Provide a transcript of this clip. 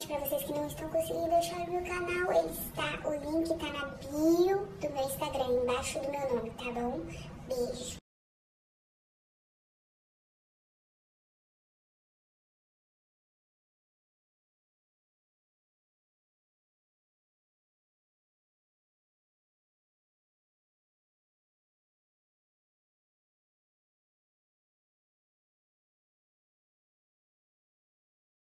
Para vocês que não estão conseguindo achar o meu canal, o link tá na bio do meu Instagram, embaixo do meu nome, tá bom? Beijo!